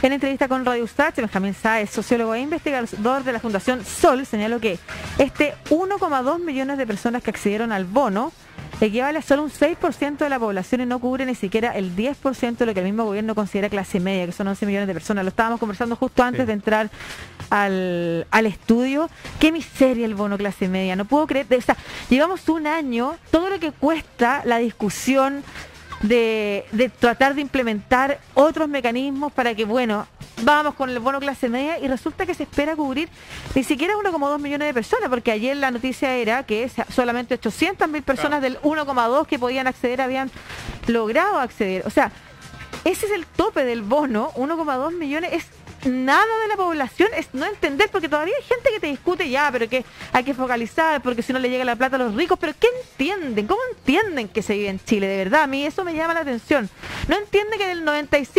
En entrevista con Radio Usach, Benjamín Sáez, sociólogo e investigador de la Fundación Sol, señaló que 1,2 millones de personas que accedieron al bono equivale a solo un 6% de la población y no cubre ni siquiera el 10% de lo que el mismo gobierno considera clase media, que son 11 millones de personas. Lo estábamos conversando justo antes de entrar al estudio. Qué miseria el bono clase media, no puedo creer. O sea, llevamos un año, todo lo que cuesta la discusión de tratar de implementar otros mecanismos para que, bueno, vamos con el bono clase media y resulta que se espera cubrir ni siquiera 1,2 millones de personas, porque ayer la noticia era que solamente 800.000 personas del 1,2 que podían acceder habían logrado acceder. O sea, ese es el tope del bono, 1,2 millones, es nada de la población, es no entender, porque todavía hay gente que te discute pero que hay que focalizar, porque si no le llega la plata a los ricos, pero ¿qué entienden? ¿Cómo entienden que se vive en Chile? De verdad, a mí eso me llama la atención. No entiende que el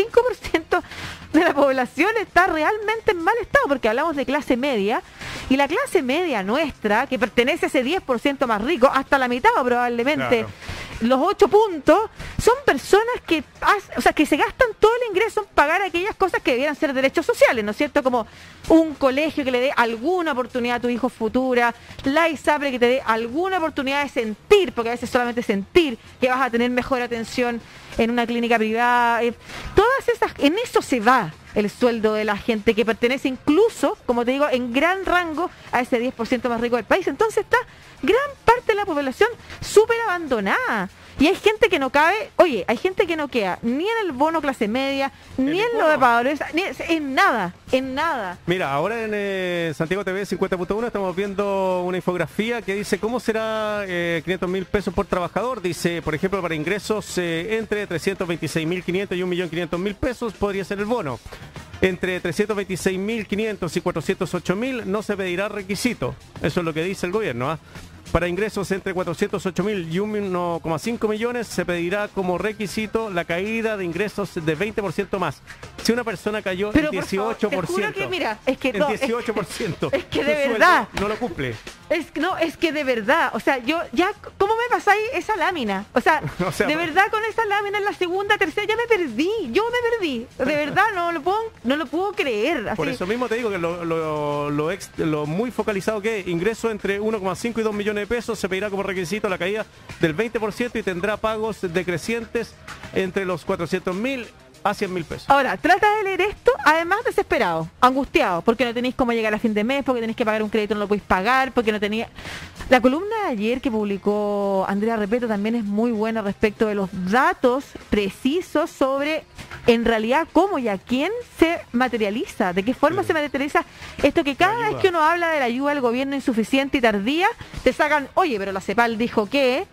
95% de la población está realmente en mal estado, porque hablamos de clase media, y la clase media nuestra, que pertenece a ese 10% más rico, hasta la mitad probablemente, los 8 puntos, son personas que, que se gastan todo el ingreso en pagar aquellas cosas que debieran ser derechos sociales, ¿no es cierto? Como un colegio que le dé alguna oportunidad a tu hijo futura, la ISAPRE que te dé alguna oportunidad de sentir, porque a veces solamente sentir que vas a tener mejor atención en una clínica privada, todas esas, en eso se va el sueldo de la gente que pertenece incluso, como te digo, en gran rango a ese 10% más rico del país. Entonces está gran parte de la población súper abandonada. Y hay gente que no cabe, hay gente que no queda ni en el bono clase media, ni en lo de pagadores, ni en nada, en nada. Mira, ahora en Santiago TV 50.1 estamos viendo una infografía que dice cómo será 500.000 pesos por trabajador. Dice, por ejemplo, para ingresos entre 326.500 y 1.500.000 pesos podría ser el bono. Entre 326.500 y 408.000 no se pedirá requisito. Eso es lo que dice el gobierno. Para ingresos entre 408.000 y 1,5 millones se pedirá como requisito la caída de ingresos de 20% más. Si una persona cayó en 18%, te juro que, mira, es que en no, 18%, es que de verdad no lo cumple. Es que de verdad, o sea, yo ya, ¿cómo me pasáis esa lámina? O sea, de verdad con esa lámina en la segunda, tercera, yo me perdí. De verdad, no lo puedo creer. Así. Por eso mismo te digo que lo muy focalizado que es ingreso entre 1,5 y 2 millones de pesos se pedirá como requisito la caída del 20% y tendrá pagos decrecientes entre los 400.000 a 100.000 pesos. Ahora, trata de leer esto, además desesperado, angustiado, porque no tenéis cómo llegar a fin de mes, porque tenéis que pagar un crédito, no lo podéis pagar, porque no tenía... La columna de ayer que publicó Andrea Repeto también es muy buena respecto de los datos precisos sobre, en realidad, cómo y a quién se materializa, de qué forma se materializa esto que cada vez que uno habla de la ayuda del gobierno insuficiente y tardía, te sacan, pero la CEPAL dijo que...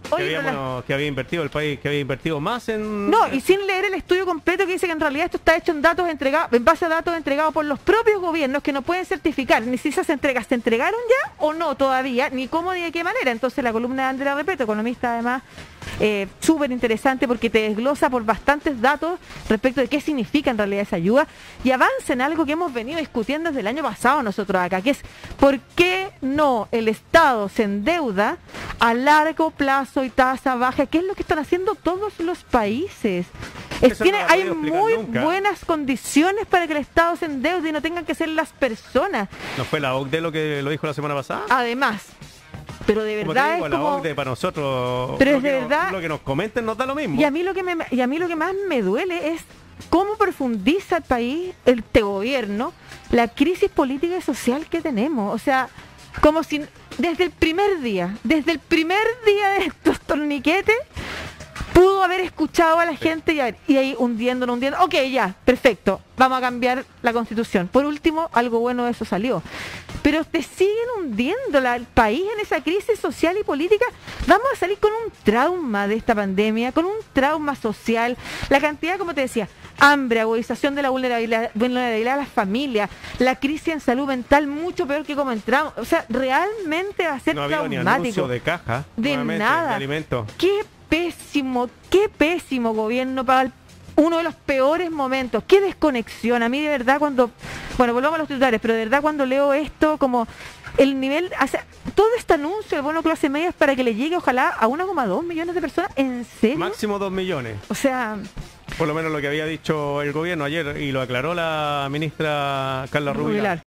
que había invertido el país, que había invertido más en... No, y sin leer el estudio completo que dice que en realidad esto está hecho en datos entregados, en base a datos entregados por los propios gobiernos que no pueden certificar ni si esas entregas se entregaron ya o no todavía, ni cómo ni de qué manera. Entonces la columna de Andrea Repeto, economista además, súper interesante porque te desglosa por bastantes datos respecto de qué significa en realidad esa ayuda y avanza en algo que hemos venido discutiendo desde el año pasado nosotros acá, que es por qué no el Estado se endeuda a largo plazo y tasa baja, que es lo que están haciendo todos los países. Hay muy buenas condiciones para que el Estado se endeude y no tengan que ser las personas. ¿No fue la OCDE lo que lo dijo la semana pasada? Además, pero de verdad digo, es como... la OCDE para nosotros, pero es de verdad, lo que nos comenten nos da lo mismo. Y a mí lo que más me duele es cómo profundiza el país, este gobierno, la crisis política y social que tenemos. O sea, como si desde el primer día de estos torniquetes pudo haber escuchado a la gente y ahí hundiendo. Ok, ya, perfecto, vamos a cambiar la Constitución. Por último, algo bueno de eso salió. Pero te siguen hundiendo el país en esa crisis social y política. Vamos a salir con un trauma de esta pandemia, con un trauma social. La cantidad, como te decía, hambre, agudización de la vulnerabilidad de las familias, la crisis en salud mental mucho peor que como entramos. O sea, realmente va a ser traumático. Ni anuncio de caja, de nada. De alimentos. Qué pésimo gobierno para uno de los peores momentos. Qué desconexión. A mí de verdad cuando... Bueno, volvamos a los titulares, pero de verdad cuando leo esto, como el nivel... todo este anuncio del bono clase media es para que le llegue ojalá a 1,2 millones de personas. ¿En serio? Máximo 2 millones. O sea... Por lo menos lo que había dicho el gobierno ayer y lo aclaró la ministra Carla Rubilar.